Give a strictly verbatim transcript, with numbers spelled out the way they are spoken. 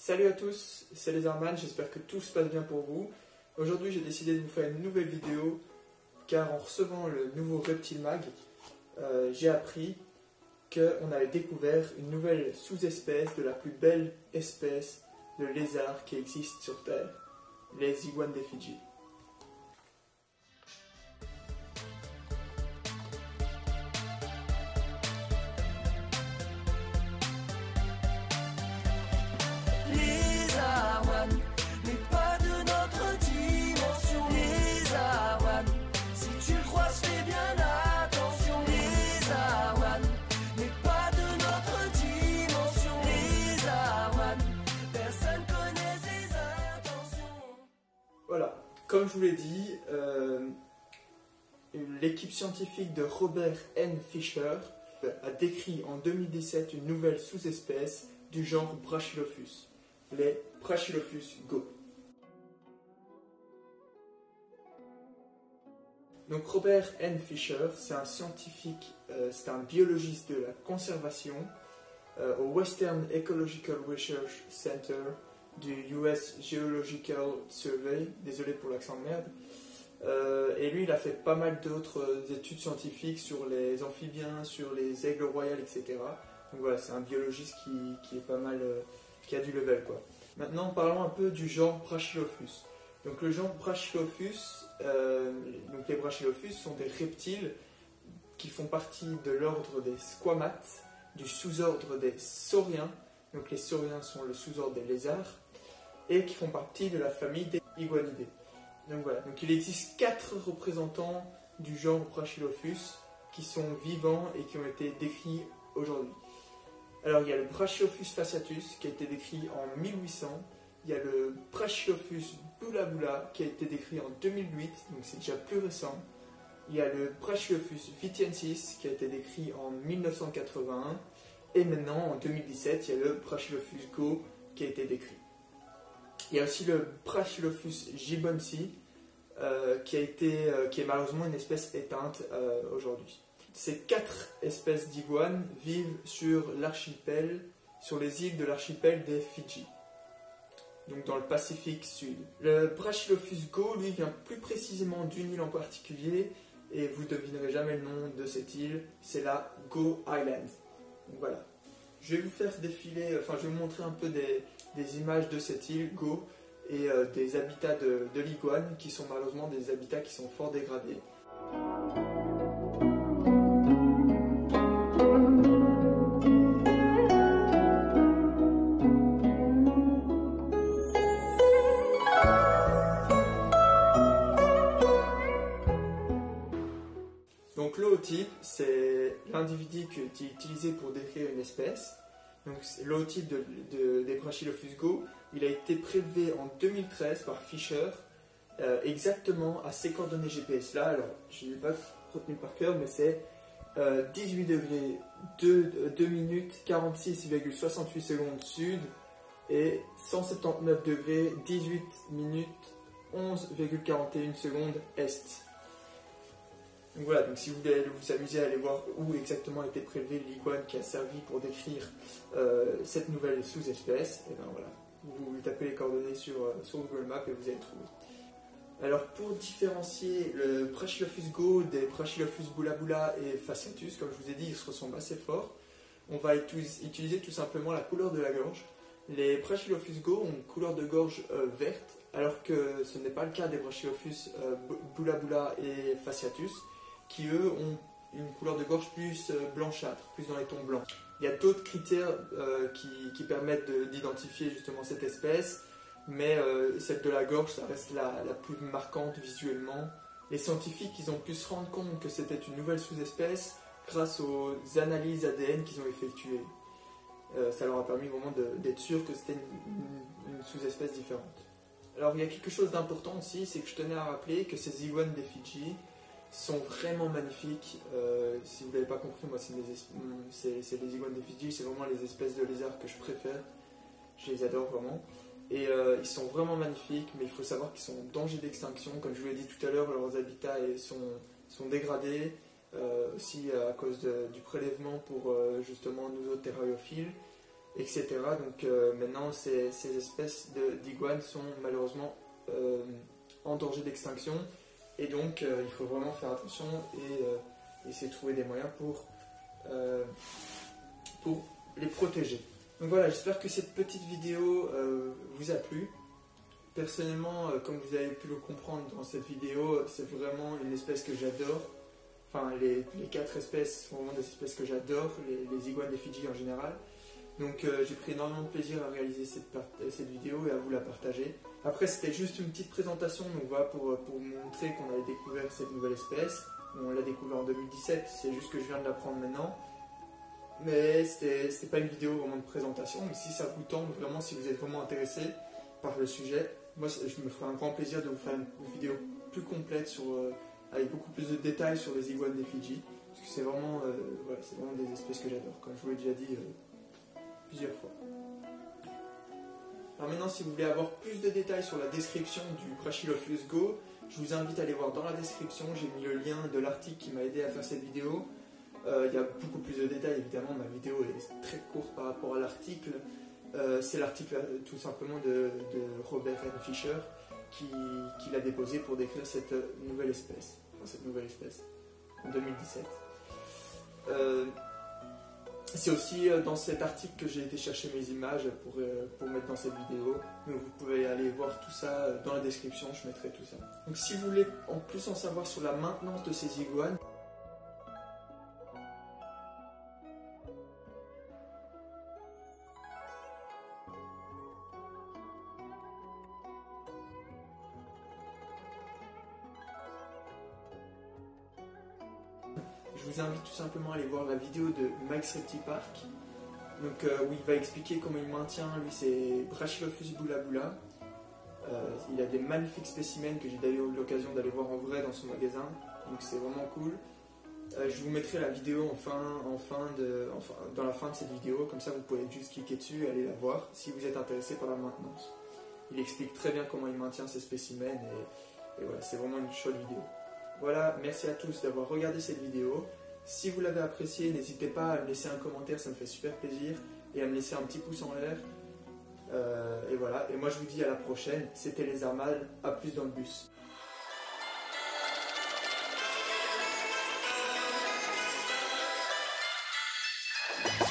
Salut à tous, c'est les Arman, j'espère que tout se passe bien pour vous. Aujourd'hui j'ai décidé de vous faire une nouvelle vidéo car en recevant le nouveau Reptile Mag, euh, j'ai appris qu'on avait découvert une nouvelle sous-espèce de la plus belle espèce de lézard qui existe sur Terre, les iguanes des Fidji. Voilà, comme je vous l'ai dit, euh, l'équipe scientifique de Robert N. Fisher a décrit en deux mille dix-sept une nouvelle sous-espèce du genre Brachylophus, les Brachylophus go. Donc Robert N. Fisher, c'est un scientifique, euh, c'est un biologiste de la conservation euh, au Western Ecological Research Center du U S Geological Survey, désolé pour l'accent de merde, euh, et lui il a fait pas mal d'autres études scientifiques sur les amphibiens, sur les aigles royales, et cetera. Donc voilà, c'est un biologiste qui, qui est pas mal, euh, qui a du level quoi. Maintenant parlons un peu du genre Brachylophus. Donc le genre Brachylophus, euh, donc les Brachylophus sont des reptiles qui font partie de l'ordre des squamates, du sous-ordre des sauriens. Donc les sauriens sont le sous-ordre des lézards et qui font partie de la famille des iguanidés. Donc voilà, donc il existe quatre représentants du genre Brachylophus qui sont vivants et qui ont été décrits aujourd'hui. Alors il y a le Brachylophus fasciatus qui a été décrit en mille huit cents, il y a le Brachylophus bula bula qui a été décrit en deux mille huit, donc c'est déjà plus récent. Il y a le Brachylophus vitiensis qui a été décrit en mille neuf cent quatre-vingt-un. Et maintenant, en deux mille dix-sept, il y a le Brachylophus go qui a été décrit. Il y a aussi le Brachylophus gibbonsi, euh, qui, a été, euh, qui est malheureusement une espèce éteinte euh, aujourd'hui. Ces quatre espèces d'iguanes vivent sur l'archipel, sur les îles de l'archipel des Fidji, donc dans le Pacifique Sud. Le Brachylophus go, lui, vient plus précisément d'une île en particulier, et vous ne devinerez jamais le nom de cette île, c'est la Go Island. Donc voilà, je vais vous faire défiler, enfin je vais vous montrer un peu des, des images de cette île Go et euh, des habitats de, de l'iguane qui sont malheureusement des habitats qui sont fort dégradés. Donc l'holotype, c'est l'individu qui est utilisé pour décrire une espèce. Donc l'holotype de, de, des Brachylophus go, il a été prélevé en deux mille treize par Fisher, euh, exactement à ces coordonnées G P S là. Alors je ne l'ai pas retenu par cœur, mais c'est euh, dix-huit degrés, deux minutes, quarante-six virgule soixante-huit secondes sud et cent soixante-dix-neuf degrés, dix-huit minutes, onze virgule quarante et une secondes est. Donc voilà, donc si vous voulez vous amuser à aller voir où exactement a été prélevé l'iguane qui a servi pour décrire euh, cette nouvelle sous-espèce, et ben voilà, vous tapez les coordonnées sur, euh, sur Google Maps et vous allez trouver. Alors pour différencier le Brachylophus go des Brachylophus bula bula et fasciatus, comme je vous ai dit, ils se ressemblent assez fort, on va utiliser tout simplement la couleur de la gorge. Les Brachylophus go ont une couleur de gorge euh, verte, alors que ce n'est pas le cas des Brachylophus euh, bula bula et fasciatus, qui eux ont une couleur de gorge plus blanchâtre, plus dans les tons blancs. Il y a d'autres critères euh, qui, qui permettent d'identifier justement cette espèce, mais euh, celle de la gorge, ça reste la, la plus marquante visuellement. Les scientifiques, ils ont pu se rendre compte que c'était une nouvelle sous-espèce grâce aux analyses A D N qu'ils ont effectuées. Euh, ça leur a permis vraiment d'être sûr que c'était une, une, une sous-espèce différente. Alors il y a quelque chose d'important aussi, c'est que je tenais à rappeler que ces iguanes des Fidji sont vraiment magnifiques. Euh, si vous ne l'avez pas compris, moi c'est les iguanes des Fidji, c'est vraiment les espèces de lézards que je préfère. Je les adore vraiment. Et euh, ils sont vraiment magnifiques, mais il faut savoir qu'ils sont en danger d'extinction. Comme je vous l'ai dit tout à l'heure, leurs habitats sont, sont dégradés, euh, aussi à cause de, du prélèvement pour euh, justement nous autres terrariophiles. et cetera. Donc euh, maintenant, ces, ces espèces d'iguanes sont malheureusement euh, en danger d'extinction, et donc euh, il faut vraiment faire attention et euh, essayer de trouver des moyens pour, euh, pour les protéger. Donc voilà, j'espère que cette petite vidéo euh, vous a plu. Personnellement, euh, comme vous avez pu le comprendre dans cette vidéo, c'est vraiment une espèce que j'adore. Enfin, les, les quatre espèces sont vraiment des espèces que j'adore, les, les iguanes des Fidji en général. Donc euh, j'ai pris énormément de plaisir à réaliser cette, cette vidéo et à vous la partager. Après, c'était juste une petite présentation, donc voilà, pour, pour vous montrer qu'on avait découvert cette nouvelle espèce. On l'a découvert en deux mille dix-sept, c'est juste que je viens de l'apprendre maintenant. Mais c'était pas une vidéo vraiment de présentation, mais si ça vous tente vraiment, si vous êtes vraiment intéressé par le sujet, moi je me ferai un grand plaisir de vous faire une vidéo plus complète sur, euh, avec beaucoup plus de détails sur les iguanes des Fidji, parce que c'est vraiment, euh, voilà, c'est vraiment des espèces que j'adore, comme je vous l'ai déjà dit euh, plusieurs fois. Alors maintenant, si vous voulez avoir plus de détails sur la description du Brachylophus go, je vous invite à aller voir dans la description, j'ai mis le lien de l'article qui m'a aidé à faire cette vidéo. Euh, il y a beaucoup plus de détails, évidemment, ma vidéo est très courte par rapport à l'article. Euh, c'est l'article tout simplement de, de Robert N. Fisher qui, qui l'a déposé pour décrire cette nouvelle espèce, enfin cette nouvelle espèce, en deux mille dix-sept. Euh, c'est aussi dans cet article que j'ai été chercher mes images pour, pour mettre dans cette vidéo. Donc vous pouvez aller voir tout ça dans la description, je mettrai tout ça. Donc si vous voulez en plus en savoir sur la maintenance de ces iguanes, je vous invite tout simplement à aller voir la vidéo de Mike's Reptipark, donc, euh, où il va expliquer comment il maintient, lui c'est Brachylophus bula bula. Euh, il a des magnifiques spécimens que j'ai d'ailleurs eu l'occasion d'aller voir en vrai dans son magasin, donc c'est vraiment cool. Euh, je vous mettrai la vidéo en fin, en fin de, enfin, dans la fin de cette vidéo, comme ça vous pouvez juste cliquer dessus et aller la voir si vous êtes intéressé par la maintenance. Il explique très bien comment il maintient ses spécimens et, et voilà, c'est vraiment une chouette vidéo. Voilà, merci à tous d'avoir regardé cette vidéo. Si vous l'avez appréciée, n'hésitez pas à me laisser un commentaire, ça me fait super plaisir, et à me laisser un petit pouce en l'air. Euh, et voilà, et moi je vous dis à la prochaine, c'était les Armades, à plus dans le bus. We'll be right back.